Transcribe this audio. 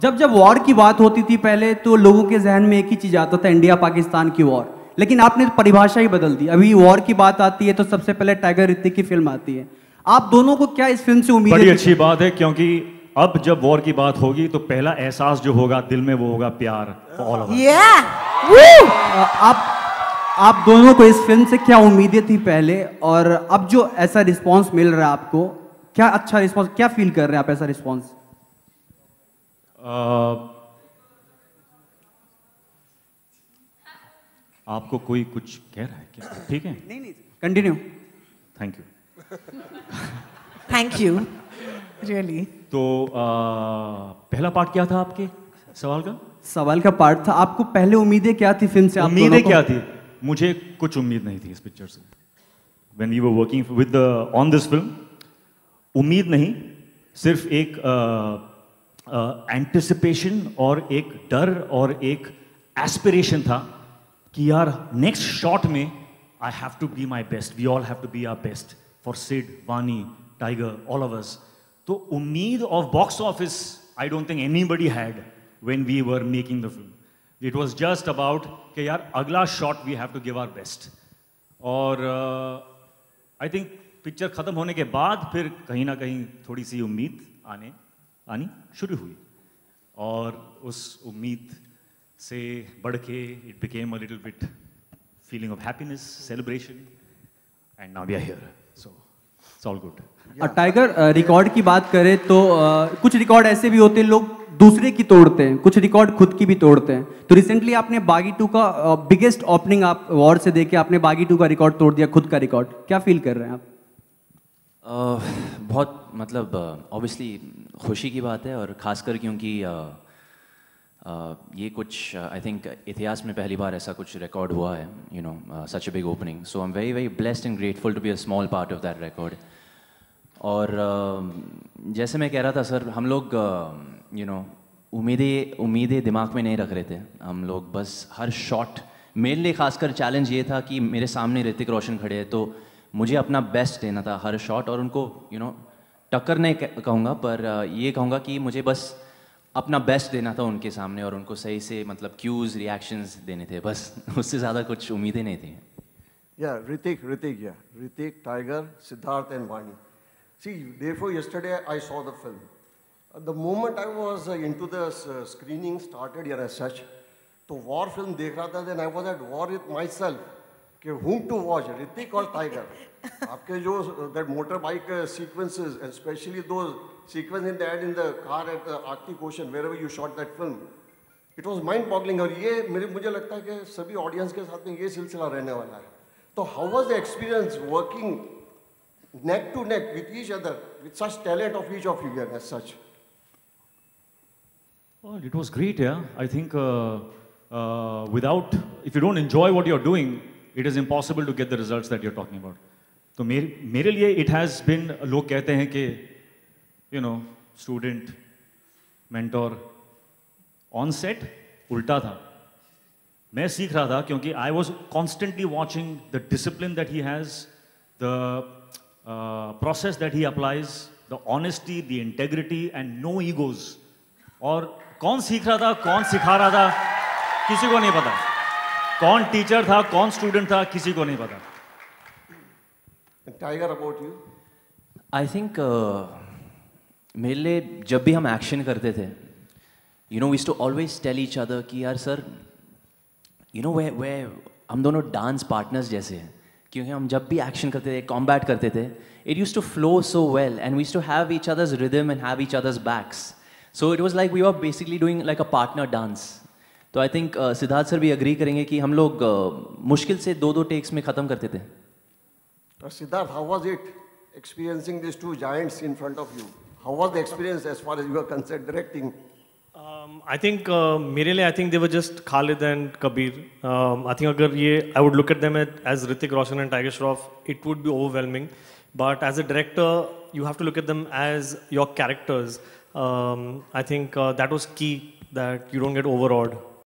जब जब वॉर की बात होती थी पहले तो लोगों के जहन में एक ही चीज आता था, इंडिया पाकिस्तान की वॉर। लेकिन आपने परिभाषा ही बदल दी। अभी वॉर की बात आती है तो सबसे पहले टाइगर ऋतिक की फिल्म आती है। आप दोनों को क्या इस फिल्म से उम्मीद है? बड़ी अच्छी बात है, क्योंकि अब जब वॉर की बात होगी तो पहला एहसास जो होगा दिल में वो होगा प्यार फॉर ऑल ऑफ अस। आप दोनों को इस फिल्म से क्या उम्मीदें थी पहले, और अब जो ऐसा रिस्पांस मिल रहा है आपको, क्या अच्छा रिस्पांस, क्या फील कर रहे हैं आप ऐसा रिस्पांस? आपको कोई कुछ कह रहा है क्या? ठीक है, नहीं नहीं, continue. Thank you. Thank you really. तो पहला पार्ट क्या था आपके सवाल का? सवाल का पार्ट था, आपको पहले उम्मीदें क्या थी फिल्म से? आप उम्मीदें क्या थी? मुझे कुछ उम्मीद नहीं थी इस पिक्चर से। When we were working with on this film, उम्मीद नहीं, सिर्फ एक एंटिसिपेशन और एक डर और एक एस्पिरेशन था कि यार नेक्स्ट शॉट में I have to be my best, we all have to be our best for Sid, Vaani, Tiger, all of us. तो उम्मीद of box office I don't think anybody had when we were making the film. It was just about कि यार अगला shot we have to give our best. और I think picture खत्म होने के बाद फिर कहीं ना कहीं थोड़ी सी उम्मीद आनी शुरू हुई, और उस उम्मीद से बढ़ के it became a little bit feeling of happiness, celebration, and now we are here, so it's all good. Tiger, record की बात करें तो कुछ रिकॉर्ड ऐसे भी होते हैं लोग दूसरे की तोड़ते हैं, कुछ रिकॉर्ड खुद की भी तोड़ते हैं। तो रिसेंटली आपने बागी 2 का बिगेस्ट ओपनिंग आप वॉर से देके आपने बागी 2 का रिकॉर्ड तोड़ दिया, खुद का रिकॉर्ड। क्या फील कर रहे हैं आप? बहुत मतलब ऑब्वियसली खुशी की बात है, और ख़ासकर क्योंकि ये कुछ आई थिंक इतिहास में पहली बार ऐसा कुछ रिकॉर्ड हुआ है, you know, such a big opening. So I am very very blessed and grateful to be a small part of that record. और जैसे मैं कह रहा था सर, हम लोग यू नो उम्मीदें दिमाग में नहीं रख रहे थे हम लोग। बस हर शॉट, मेरे लिए खासकर चैलेंज ये था कि मेरे सामने ऋतिक रोशन खड़े हैं, तो मुझे अपना बेस्ट देना था हर शॉट। और उनको यू नो टक्कर नहीं कहूँगा, पर ये कहूँगा कि मुझे बस अपना बेस्ट देना था उनके सामने, और उनको सही से मतलब क्यूज, रिएक्शंस देने थे, बस उससे ज़्यादा कुछ उम्मीदें नहीं थी। Ritik, Tiger, Siddharth and Vani. See, therefore yesterday I saw the film. The moment I was into the screening started here as such, तो war film देख रहा था, then I was at war with myself कि whom to watch, Ritik or Tiger. आपके जो that motorbike sequences, especially those sequence in the end in the car at the Arctic Ocean, wherever you shot that film, it was mind-boggling. और ये मुझे लगता है कि सभी audience के साथ में ये सिलसिला रहने वाला है। तो how was the experience working neck to neck with each other, with such talent of each of you here as such? Well, it was great, yeah. I think if you don't enjoy what you're doing, it is impossible to get the results that you're talking about. तो मेरे लिए it has been, लोग कहते हैं कि you know, student, mentor, on set उल्टा था। मैं सीख रहा था क्योंकि I was constantly watching the discipline that he has, the process that he applies, the honesty, the integrity and no egos. और कौन सीख रहा था, कौन सिखा रहा था, किसी को नहीं पता। कौन टीचर था, कौन स्टूडेंट था, किसी को नहीं पता। Tiger, about you? I think मेरे लिए जब भी हम एक्शन करते थे, you know, we used to always tell each other कि यार सर, you know, where हम दोनों डांस पार्टनर्स जैसे हैं, क्योंकि हम जब भी एक्शन करते थे, कॉम्बैट करते थे, it used to flow so well and we used to have each other's rhythm and have each other's backs. So it was like we were basically doing like a partner dance. तो I think Siddharth sir भी agree करेंगे कि हम लोग मुश्किल से 2-2 takes में ख़त्म करते थे। Siddharth, how was it experiencing these two giants in front of you? How was the experience as far as you are concerned directing? I think मेरे लिए I think they were just Khalid and Kabir. I think अगर ये I would look at them as Hrithik Roshan and Tiger Shroff, it would be overwhelming. But as a director, you have to look at them as your characters. I think that was key, that you don't get overawed.